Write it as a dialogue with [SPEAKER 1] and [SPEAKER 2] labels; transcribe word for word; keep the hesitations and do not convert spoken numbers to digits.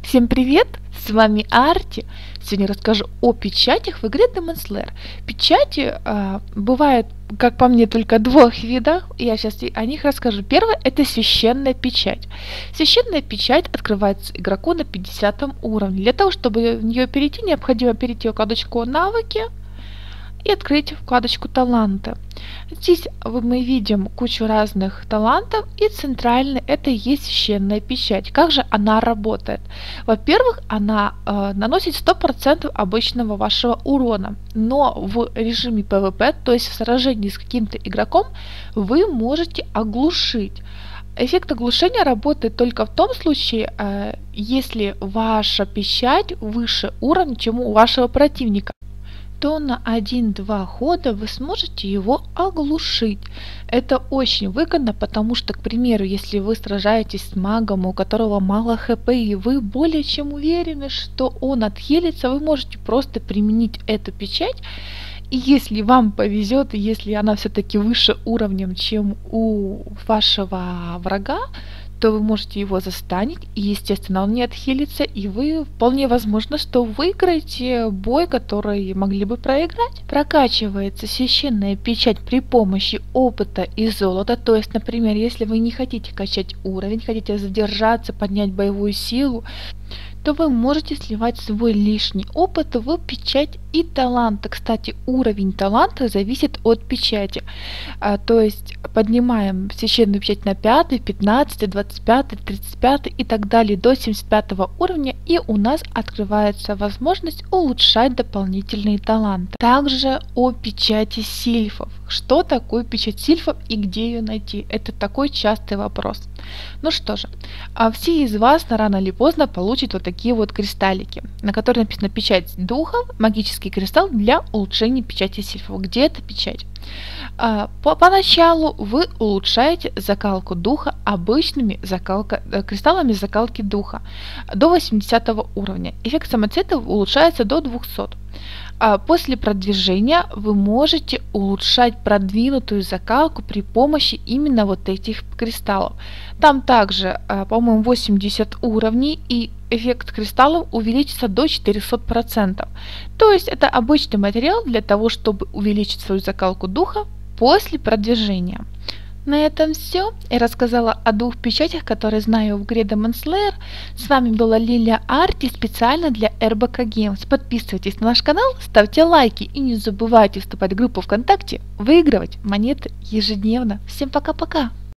[SPEAKER 1] Всем привет! С вами Арти. Сегодня расскажу о печатях в игре Demon Slayer. Печати э, бывают, как по мне, только двух видов. Я сейчас о них расскажу. Первое — это священная печать. Священная печать открывается игроку на пятидесятом уровне. Для того, чтобы в нее перейти, необходимо перейти в вкладочку «Навыки» и открыть вкладочку «Таланты». Здесь мы видим кучу разных талантов, и центральный — это и есть священная печать. Как же она работает? Во-первых, она э, наносит сто процентов обычного вашего урона, но в режиме PvP, то есть в сражении с каким-то игроком, вы можете оглушить. Эффект оглушения работает только в том случае, э, если ваша печать выше уровня, чем у вашего противника, то на один-два хода вы сможете его оглушить. Это очень выгодно, потому что, к примеру, если вы сражаетесь с магом, у которого мало хп, и вы более чем уверены, что он отхилится, вы можете просто применить эту печать. И если вам повезет, и если она все-таки выше уровнем, чем у вашего врага, то вы можете его застанить, и, естественно, он не отхилится, и вы, вполне возможно, что выиграете бой, который могли бы проиграть. Прокачивается священная печать при помощи опыта и золота, то есть, например, если вы не хотите качать уровень, хотите задержаться, поднять боевую силу, то вы можете сливать свой лишний опыт в печать и таланты. Кстати, уровень таланта зависит от печати. А, то есть поднимаем священную печать на пятый, пятнадцатый, двадцать пятый, тридцать пятый и так далее до семьдесят пятого уровня, и у нас открывается возможность улучшать дополнительные таланты. Также о печати сильфов. Что такое печать сильфов и где ее найти? Это такой частый вопрос. Ну что же, а все из вас на рано или поздно получат вот такие вот кристаллики, на которых написано «Печать духа», магический кристалл для улучшения печати сильфов. Где эта печать? А, по поначалу вы улучшаете закалку духа обычными закалка, кристаллами закалки духа до восьмидесятого уровня. Эффект самоцвета улучшается до двухсот. А после продвижения вы можете улучшать продвинутую закалку при помощи именно вот этих кристаллов. Там также, по-моему, восемьдесят уровней, и эффект кристаллов увеличится до четырёхсот процентов. То есть это обычный материал для того, чтобы увеличить свою закалку духа после продвижения. На этом все. Я рассказала о двух печатях, которые знаю в игре Demon Slayer. С вами была Лилия Арти специально для эр бэ ка Games. Подписывайтесь на наш канал, ставьте лайки и не забывайте вступать в группу ВКонтакте, выигрывать монеты ежедневно. Всем пока-пока!